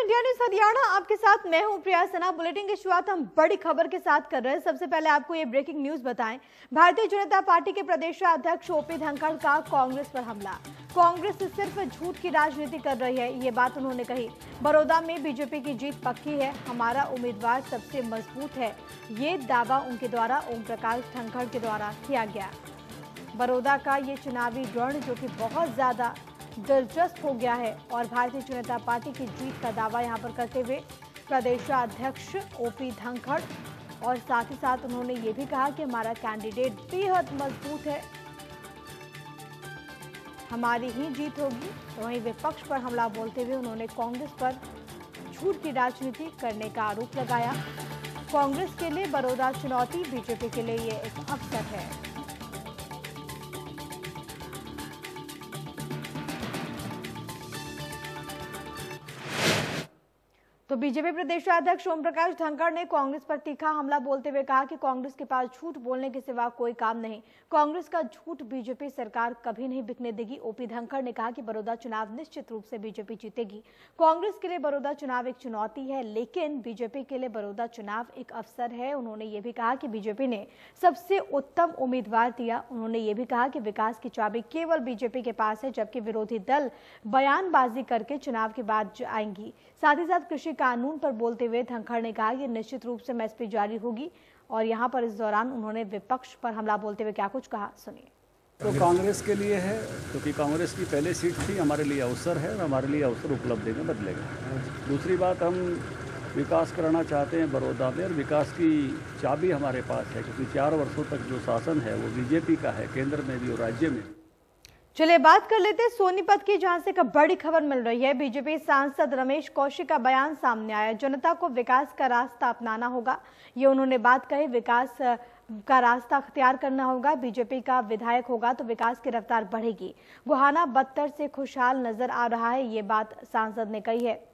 India news Haryana आपके साथ मैं हूं प्रिया सिन्हा। बुलेटिन की शुरुआत हम बड़ी खबर के साथ कर रहे हैं। सबसे पहले आपको ये ब्रेकिंग न्यूज बताएं। भारतीय जनता पार्टी के प्रदेश अध्यक्ष ओपी धनखड़ का कांग्रेस पर हमला। कांग्रेस सिर्फ झूठ की राजनीति कर रही है, ये बात उन्होंने कही। बड़ौदा में बीजेपी की जीत पक्की है, हमारा उम्मीदवार सबसे मजबूत है, ये दावा उनके द्वारा ओम प्रकाश धनखड़ के द्वारा किया गया। बड़ौदा का ये चुनावी रण जो कि बहुत ज्यादा दिलचस्प हो गया है और भारतीय जनता पार्टी की जीत का दावा यहां पर करते हुए प्रदेशाध्यक्ष ओपी धनखड़ और साथ ही साथ उन्होंने ये भी कहा कि हमारा कैंडिडेट बेहद मजबूत है, हमारी ही जीत होगी। तो वहीं विपक्ष पर हमला बोलते हुए उन्होंने कांग्रेस पर झूठ की राजनीति करने का आरोप लगाया। कांग्रेस के लिए बड़ौदा चुनौती, बीजेपी के लिए ये एक अवसर है। तो बीजेपी प्रदेश अध्यक्ष ओम प्रकाश धनखड़ ने कांग्रेस पर तीखा हमला बोलते हुए कहा कि कांग्रेस के पास झूठ बोलने के सिवा कोई काम नहीं, कांग्रेस का झूठ बीजेपी सरकार कभी नहीं बिकने देगी। ओपी धनखड़ ने कहा कि बड़ौदा चुनाव निश्चित रूप से बीजेपी जीतेगी। कांग्रेस के लिए बड़ौदा चुनाव एक चुनौती है, लेकिन बीजेपी के लिए बड़ौदा चुनाव एक अवसर है। उन्होंने ये भी कहा कि बीजेपी ने सबसे उत्तम उम्मीदवार दिया। उन्होंने ये भी कहा कि विकास की चाबी केवल बीजेपी के पास है, जबकि विरोधी दल बयानबाजी करके चुनाव के बाद आएंगी। साथ ही साथ कृषि कानून पर बोलते हुए धनखड़ ने कहा कि निश्चित रूप से एमएसपी जारी होगी और यहां पर इस दौरान उन्होंने विपक्ष पर हमला बोलते हुए क्या कुछ कहा, सुनिए। तो कांग्रेस के लिए है क्योंकि कांग्रेस की पहले सीट थी, हमारे लिए अवसर है और हमारे लिए अवसर उपलब्धि में बदलेगा। दूसरी बात, हम विकास कराना चाहते हैं बड़ौदा में और विकास की चाबी हमारे पास है क्योंकि 4 वर्षों तक जो शासन है वो बीजेपी का है, केंद्र में भी और राज्य में भी। चलिए बात कर लेते हैं सोनीपत की, जहां से एक बड़ी खबर मिल रही है। बीजेपी सांसद रमेश कौशिक का बयान सामने आया, जनता को विकास का रास्ता अपनाना होगा, ये उन्होंने बात कही। विकास का रास्ता अख्तियार करना होगा, बीजेपी का विधायक होगा तो विकास की रफ्तार बढ़ेगी। गोहाना बदतर से खुशहाल नजर आ रहा है, ये बात सांसद ने कही है।